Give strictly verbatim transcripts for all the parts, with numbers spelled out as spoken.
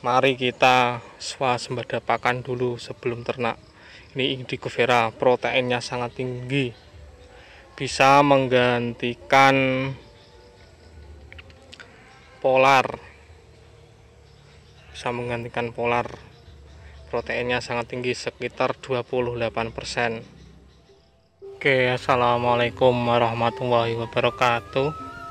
Mari kita swasembada pakan dulu sebelum ternak. Ini indigo vera, proteinnya sangat tinggi, bisa menggantikan polar, bisa menggantikan polar. Proteinnya sangat tinggi, sekitar dua puluh delapan persen. Oke, assalamualaikum warahmatullahi wabarakatuh.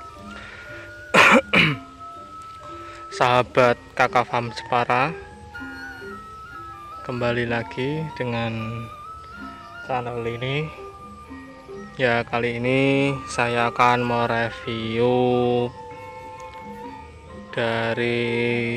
Sahabat Kakak Farm Jepara, kembali lagi dengan channel ini. Ya, kali ini saya akan mereview dari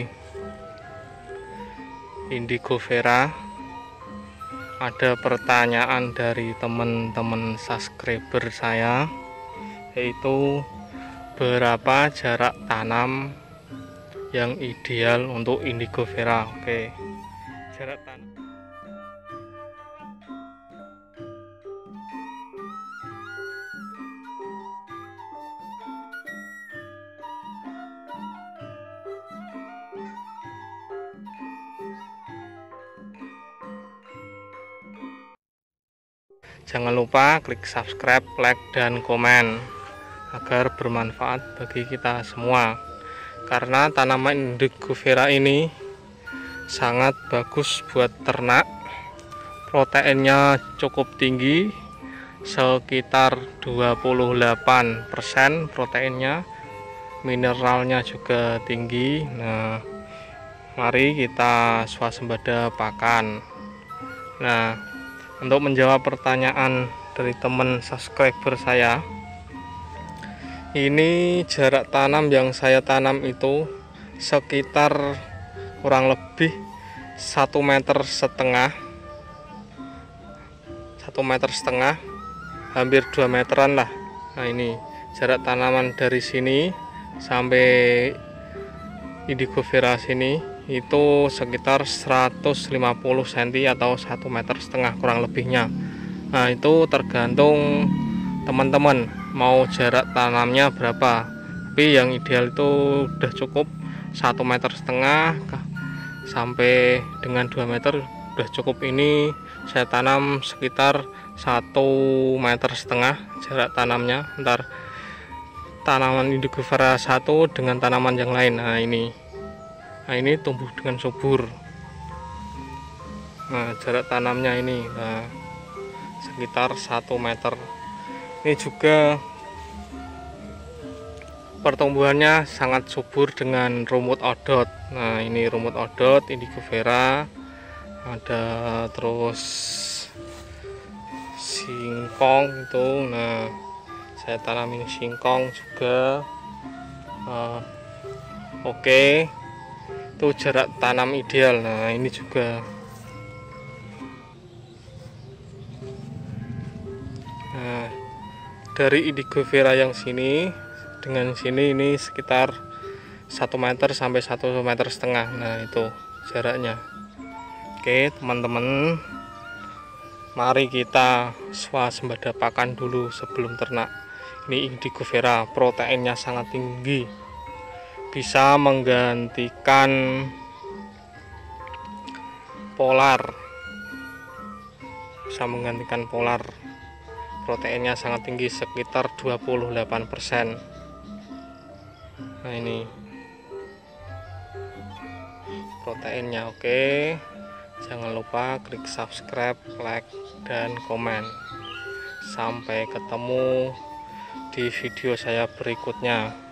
indigo vera. Ada pertanyaan dari teman-teman subscriber saya, yaitu berapa jarak tanam yang ideal untuk indigo vera. Oke, jarak tanam jangan lupa klik subscribe, like, dan komen agar bermanfaat bagi kita semua. Karena tanaman indigo vera ini sangat bagus buat ternak. Proteinnya cukup tinggi, sekitar dua puluh delapan persen proteinnya. Mineralnya juga tinggi. Nah, mari kita swasembada pakan. Nah, untuk menjawab pertanyaan dari teman subscriber saya, ini jarak tanam yang saya tanam itu sekitar kurang lebih satu meter setengah, satu meter setengah, hampir dua meteran lah. Nah, ini jarak tanaman dari sini sampai indigo vera sini itu sekitar seratus lima puluh sentimeter atau satu meter setengah kurang lebihnya. Nah, itu tergantung teman-teman mau jarak tanamnya berapa, tapi yang ideal itu udah cukup satu meter setengah sampai dengan dua meter udah cukup. Ini saya tanam sekitar satu meter setengah jarak tanamnya. Ntar tanaman indigo vera satu dengan tanaman yang lain. Nah, ini nah ini tumbuh dengan subur. Nah, jarak tanamnya ini nah, sekitar satu meter. Ini juga pertumbuhannya sangat subur dengan rumput odot. Nah, ini rumput odot indigo vera, ada terus singkong itu. Nah, saya tanamin singkong juga. uh, oke okay. Itu jarak tanam ideal. Nah, ini juga nah, dari indigo vera yang sini dengan sini ini sekitar satu meter sampai satu meter setengah. Nah, itu jaraknya. Oke teman-teman, mari kita swasembada pakan dulu sebelum ternak. Ini indigo vera, proteinnya sangat tinggi, bisa menggantikan polar, bisa menggantikan polar. Proteinnya sangat tinggi, sekitar dua puluh delapan persen. Nah, ini proteinnya. Oke, jangan lupa klik subscribe, like, dan komen. Sampai ketemu di video saya berikutnya.